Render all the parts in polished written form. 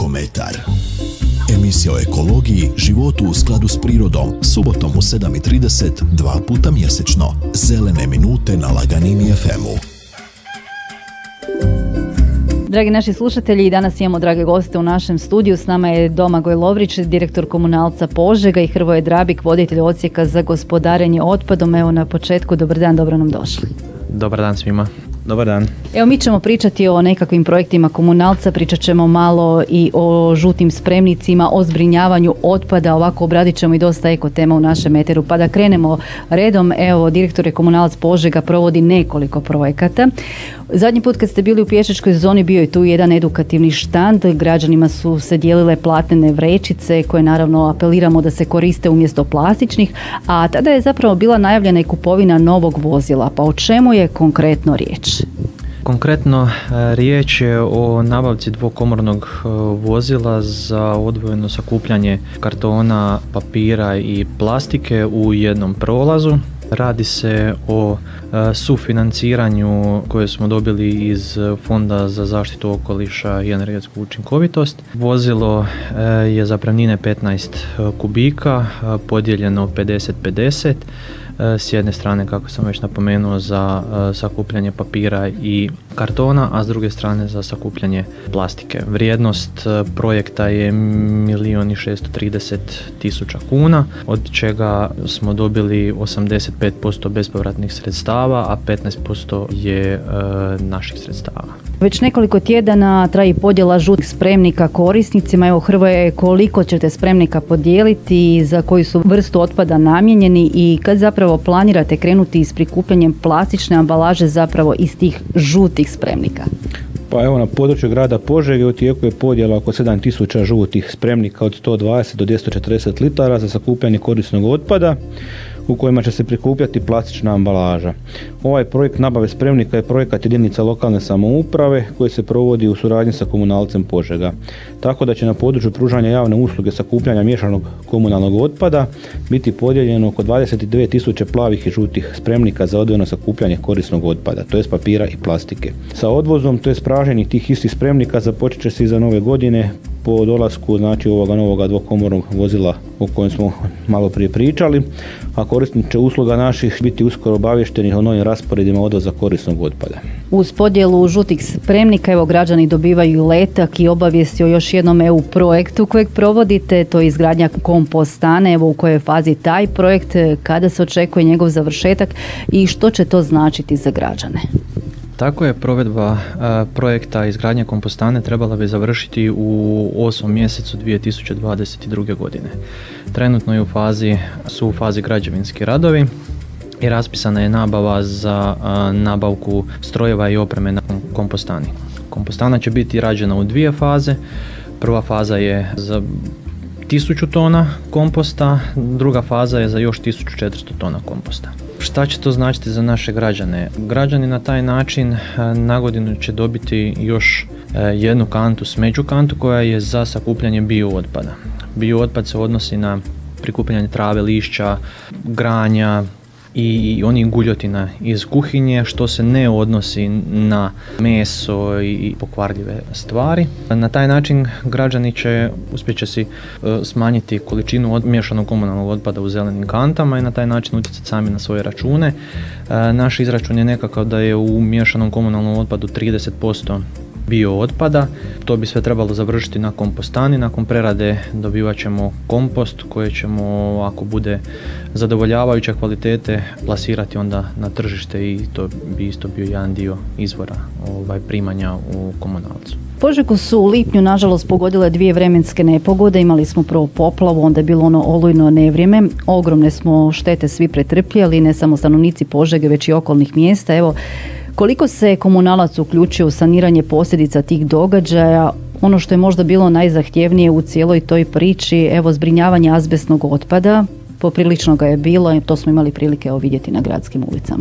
Ekometar. Emisija o ekologiji, životu u skladu s prirodom, subotom u 7:30, 2 puta mjesečno. Zelene minute na Laganini FM-u. Dragi naši slušatelji, danas imamo drage goste u našem studiju. S nama je Domagoj Lovrić, direktor Komunalca Požega, i Hrvoje Drabik, voditelj odsjeka za gospodarenje otpadom. Evo na početku, dobar dan, dobro nam došli. Dobar dan svima. Dobar dan. Evo, mi ćemo pričati o nekakvim projektima Komunalca, pričat ćemo malo i o žutim spremnicima, o zbrinjavanju otpada, ovako obradit ćemo i dosta eko tema u našem eteru. Pa da krenemo redom, evo, direktor Komunalac Požega provodi nekoliko projekata. Zadnji put kad ste bili u pješačkoj zoni bio je tu jedan edukativni štand, građanima su se dijelile platnene vrećice koje naravno apeliramo da se koriste umjesto plastičnih, a tada je zapravo bila najavljena i kupovina novog vozila. Pa o čemu je konkretno riječ? Konkretno riječ je o nabavci dvokomornog vozila za odvojeno sakupljanje kartona, papira i plastike u jednom prolazu. Radi se o sufinanciranju koje smo dobili iz Fonda za zaštitu okoliša i energetsku učinkovitost. Vozilo je zapremnine 15 kubika, podijeljeno 50-50. S jedne strane, kako sam već napomenuo, za sakupljanje papira i kartona, a s druge strane za sakupljanje plastike. Vrijednost projekta je 1.630.000 kuna, od čega smo dobili 85% bespovratnih sredstava, a 15% je naših sredstava. Već nekoliko tjedana traji podjela žutih spremnika korisnicima. Evo, Hrvoje, koliko ćete spremnika podijeliti, za koju su vrstu otpada namijenjeni i kad zapravo planirate krenuti s prikupljanjem plastične ambalaže zapravo iz tih žutih spremnika? Pa evo, na području grada Požege u tijeku je podjela oko 7000 žutih spremnika od 120 do 240 litara za sakupljanje korisnog otpada u kojima će se prikupljati plastična ambalaža. Ovaj projekt nabave spremnika je projekat jedinica lokalne samouprave koji se provodi u suradnji sa Komunalcem Požega. Tako da će na području pružanja javne usluge sakupljanja miješanog komunalnog otpada biti podijeljeno oko 22.000 plavih i žutih spremnika za odvojeno sakupljanje korisnog otpada, to jest papira i plastike. Sa odvozom, to jest praženje tih istih spremnika, započet će se iza nove godine po dolasku ovoga novoga dvokomornog vozila o kojem smo malo prije pričali, a korisnici će usluga naših biti uskoro obavješteni o novim rasporedima odvoza korisnog otpada. Uz podjelu žutih spremnika, evo, građani dobivaju letak i obavijesti o još jednom EU projektu kojeg provodite, to je izgradnja kompostane. Evo, u kojoj je fazi taj projekt, kada se očekuje njegov završetak i što će to značiti za građane? Tako je, provedba projekta izgradnje kompostane trebala bi završiti u 8. mjesecu 2022. godine. Trenutno je u fazi građevinski radovi i raspisana je nabava za nabavku strojeva i opreme na kompostani. Kompostana će biti rađena u 2 faze. Prva faza je za 1000 tona komposta, druga faza je za još 1400 tona komposta. Šta će to značiti za naše građane? Građani na taj način na godinu će dobiti još jednu kantu, smeđu kantu, koja je za sakupljanje biootpada. Biootpad se odnosi na prikupljanje trave, lišća, granja i onih guljotina iz kuhinje, što se ne odnosi na meso i pokvarljive stvari. Na taj način građani uspjet će si smanjiti količinu miješanog komunalnog otpada u zelenim kantama i na taj način utjecati sami na svoje račune. Naš izračun je nekakav da je u miješanom komunalnom otpadu 30% bio otpada. To bi sve trebalo završiti na kompostani. Nakon prerade dobivat ćemo kompost koji ćemo, ako bude zadovoljavajuće kvalitete, plasirati onda na tržište i to bi isto bio jedan dio izvora primanja u Komunalcu. Požegu su u lipnju nažalost pogodile 2 vremenske nepogode. Imali smo prvo poplavu, onda je bilo ono olujno nevrijeme. Ogromne smo štete svi pretrpjeli, ne samo stanovnici Požege, već i okolnih mjesta. Evo, koliko se Komunalac uključio u saniranje posljedica tih događaja? Ono što je možda bilo najzahtjevnije u cijeloj toj priči, evo, zbrinjavanje azbestnog otpada, poprilično ga je bilo i to smo imali prilike vidjeti na gradskim ulicama.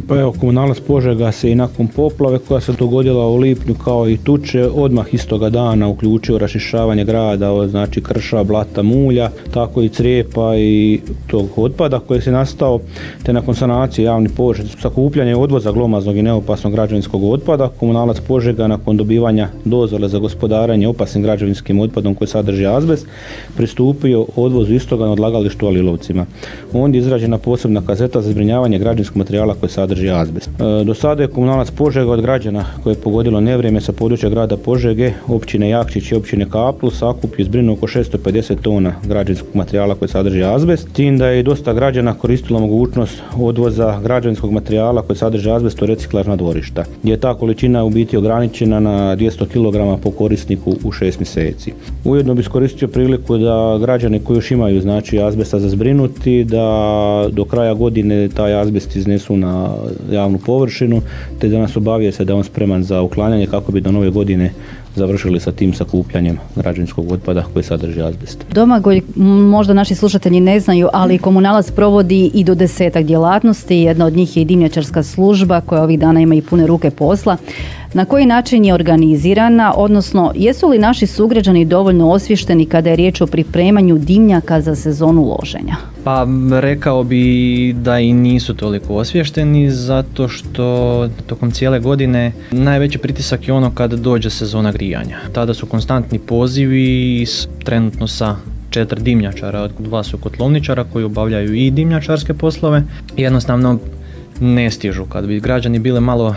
Pa evo, Komunalac Požega se i nakon poplave koja se dogodila u lipnju kao i tuče odmah istoga dana uključio rašišavanje grada od znači krša, blata, mulja, tako i crijepa i tog otpada koji se nastao, te nakon sanacije javnih površina, sakupljanja i odvoza glomaznog i neopasnog građevinskog otpada, Komunalac Požega nakon dobivanja dozvole za gospodarenje opasnim građevinskim otpadom koji sadrži azbest pristupio odvozu istoga na odlagalištu u Alilovcima. Ondje je izrađena posebna kazeta za zbrinjavanje građevinskog materijala koji sadrži azbest. Do sada je Komunalac Požega od građana koje je pogodilo nevrijeme sa područja grada Požege, općine Jakšić i općine Kaplu sakupio i zbrinuo oko 650 tona građevinskog materijala koji sadrži azbest. Tim da je i dosta građana koristilo mogućnost odvoza građevinskog materijala koji sadrži azbest u reciklažna dvorišta, gdje je ta količina u biti ograničena na 200 kg po korisniku u 6 mjeseci. Ujedno bi iskoristio priliku da građani koji još imaju znači azbesta za zbrinuti, da do kraja godine taj azbest iznesu na javnu površinu, te da nas obavijeste da je on spreman za uklanjanje kako bi do nove godine završili sa tim sakupljanjem građevinskog otpada koji sadrži azbest. Domagoj, možda naši slušatelji ne znaju, ali Komunalac provodi i do 10 djelatnosti. Jedna od njih je i dimnjačarska služba koja ovih dana ima i pune ruke posla. Na koji način je organizirana, odnosno jesu li naši sugrađani dovoljno osvješteni kada je riječ o pripremanju dimnjaka za sezonu loženja? Pa rekao bi da i nisu toliko osvješteni zato što tokom cijele godine najveći pritisak je ono kada dođe sezona grijanja. Tada su konstantni pozivi trenutno sa 4 dimnjačara, 2 su kotlovničara koji obavljaju i dimnjačarske poslove. Jednostavno ne stižu. Kad bi građani bile malo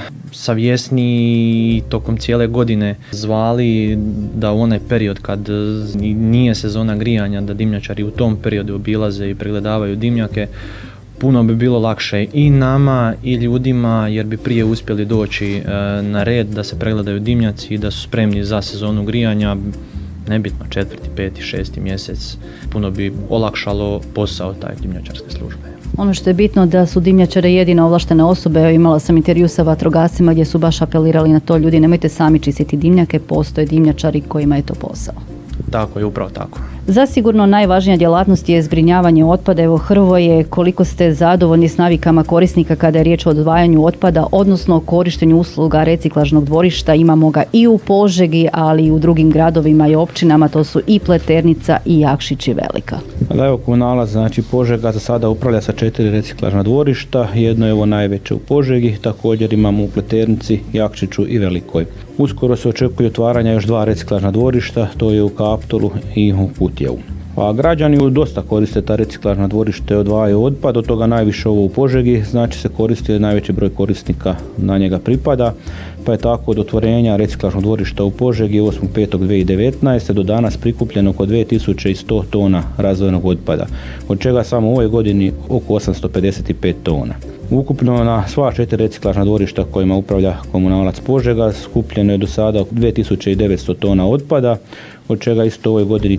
savjesniji tokom cijele godine zvali da u onaj period kad nije sezona grijanja, da dimnjačari u tom periodu obilaze i pregledavaju dimnjake, puno bi bilo lakše i nama i ljudima jer bi prije uspjeli doći na red da se pregledaju dimnjaci i da su spremni za sezonu grijanja. Nebitno 4., 5., 6. mjesec, puno bi olakšalo posao taj dimnjačarske službe. Ono što je bitno da su dimnjačare jedine ovlaštene osobe. Imala sam intervju sa vatrogascima gdje su baš apelirali na to, ljudi nemojte sami čistiti dimnjake, postoje dimnjačari kojima je to posao. Tako je, upravo tako. Zasigurno najvažnija djelatnost je zbrinjavanje otpada. Evo Hrvoje, koliko ste zadovoljni s navikama korisnika kada je riječ o odvajanju otpada, odnosno o korištenju usluga reciklažnog dvorišta? Imamo ga i u Požegi, ali i u drugim gradovima i općinama, to su i Pleternica i Jakšić i Velika. Da, evo Komunalac, znači Požega za sada upravlja sa 4 reciklažna dvorišta, jedno je ovo najveće u Požegi, također imamo u Pleternici, Jakšiću i Velikoj. Uskoro se očekuje otvaranja još 2 reciklažna dvorišta, to je u Kaptolu i u Kutjevu. A građani dosta koriste ta reciklažna dvorište, odvajaju otpad, od toga najviše ovo u Požegi, znači se koristi najveći broj korisnika na njega pripada, pa je tako od otvorenja reciklažnog dvorišta u Požegi 8.5.2019. do danas prikupljeno oko 2100 tona razvojenog otpada, od čega samo u ovoj godini oko 855 tona. Ukupno na sva 4 reciklažna dvorišta kojima upravlja Komunalac Požega skupljeno je do sada 2900 tona otpada, od čega isto u ovoj godini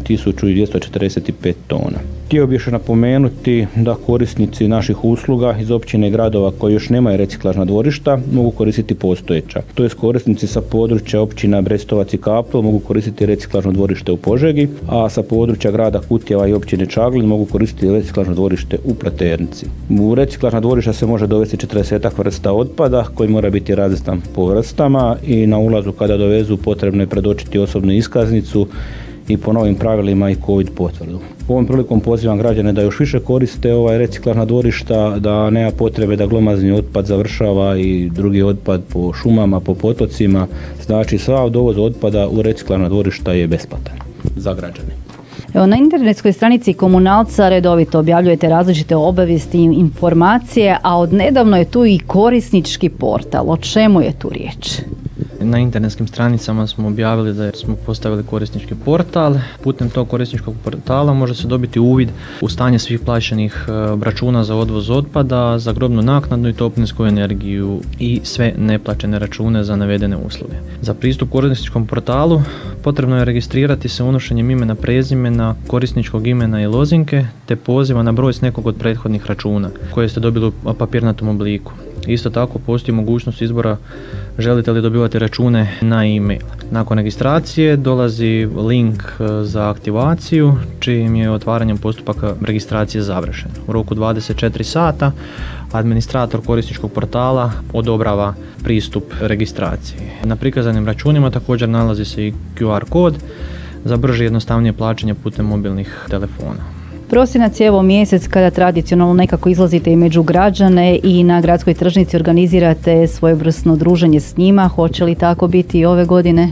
1245 tona. Htio bih još napomenuti da korisnici naših usluga iz općine i gradova koji još nemaju reciklažna dvorišta mogu koristiti postojeća. To je korisnici sa područja općina Brestovac i Kaptol mogu koristiti reciklažno dvorište u Požegi, a sa područja grada Kutjeva i općine Čaglin mogu koristiti reciklažno dvorište u Pleternici. U reciklažna dvorišta se može dovesti 40 vrsta otpada koji mora biti razvrstan po vrstama i na ulazu kada dovezu potrebno je predočiti osobnu iskaznicu i po novim pravilima i COVID potvrdu. Ovom prilikom pozivam građane da još više koriste ovaj reciklažna dvorišta, da nema potrebe da glomazni otpad završava i drugi otpad po šumama, po potocima. Znači sav dovoz otpada u reciklažna dvorišta je besplatan za građane. Evo, na internetskoj stranici Komunalca redovito objavljujete različite obavijesti i informacije, a odnedavno je tu i korisnički portal. O čemu je tu riječ? Na internetskim stranicama smo objavili da smo postavili korisnički portal. Putem tog korisničkog portala može se dobiti uvid u stanje svih plaćenih računa za odvoz otpada, za grobnu naknadu i toplinsku energiju i sve neplaćene račune za navedene usluge. Za pristup korisničkom portalu potrebno je registrirati se unošenjem imena, prezimena, korisničkog imena i lozinke te poziva na broj s nekog od prethodnih računa koje ste dobili u papirnatom obliku. Isto tako postoji mogućnost izbora želite li dobivati račune na e-mail. Nakon registracije dolazi link za aktivaciju čijim je otvaranjem postupaka registracije završen. U roku 24 sata Administrator korisničkog portala odobrava pristup registraciji. Na prikazanim računima također nalazi se i QR kod za brže i jednostavnije plaćanje putem mobilnih telefona. Prosinac je evo mjesec kada tradicionalno nekako izlazite i među građane i na gradskoj tržnici organizirate svojevrsno druženje s njima. Hoće li tako biti i ove godine?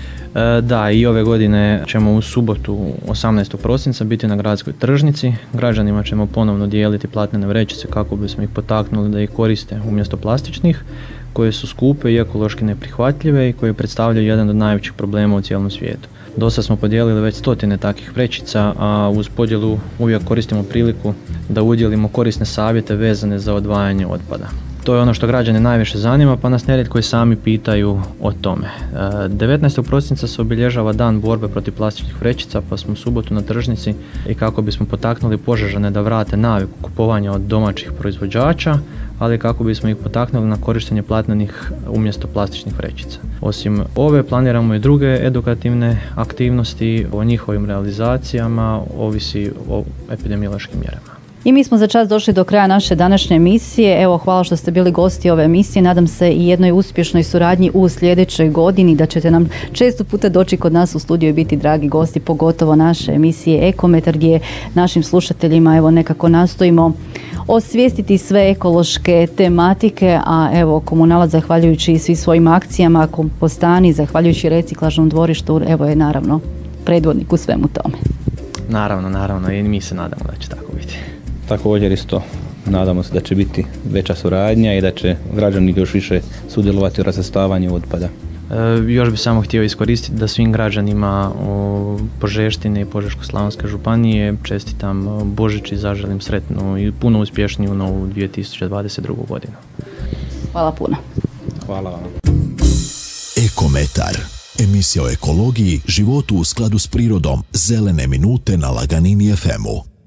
Da, i ove godine ćemo u subotu 18. prosinca biti na gradskoj tržnici. Građanima ćemo ponovno dijeliti platnene vrećice kako bismo ih potaknuli da ih koriste umjesto plastičnih, koje su skupe i ekološki neprihvatljive i koje predstavljaju jedan od najvećih problema u cijelom svijetu. Dosad smo podijelili već 100 takvih vrećica, a uz podjelu uvijek koristimo priliku da udjelimo korisne savjete vezane za odvajanje otpada. To je ono što građane najviše zanima, pa nas nerijetko i sami pitaju o tome. 19. prosinca se obilježava dan borbe protiv plastičnih vrećica, pa smo u subotu na tržnici i kako bismo potaknuli Požežane da vrate naviku kupovanja od domaćih proizvođača, ali kako bismo ih potaknuli na korištenje platnenih umjesto plastičnih vrećica. Osim ove, planiramo i druge edukativne aktivnosti, o njihovim realizacijama ovisi o epidemiološkim mjerama. I mi smo za čas došli do kraja naše današnje emisije. Evo, hvala što ste bili gosti ove emisije. Nadam se i jednoj uspješnoj suradnji u sljedećoj godini, da ćete nam često puta doći kod nas u studiju i biti dragi gosti, pogotovo naše emisije Ekometar, gdje našim slušateljima evo nekako nastojimo osvijestiti sve ekološke tematike, a evo Komunalac, zahvaljujući svim svojim akcijama, kompostani, zahvaljujući reciklažnom dvorištu, evo je naravno predvodnik u svemu tome. Naravno, i mi se nadamo da će tako biti. Također isto nadamo se da će biti veća suradnja i da će građani još više sudjelovati u razvrstavanju otpada. Još bih samo htio iskoristiti da svim građanima Požeštine i Požeško-slavonske županije čestitam Božić i zaželim sretnu i puno uspješniju novu 2022. godinu. Hvala puno. Hvala vam. Ekometar. Emisija o ekologiji, životu u skladu s prirodom, zelene minute na Laganini FM-u.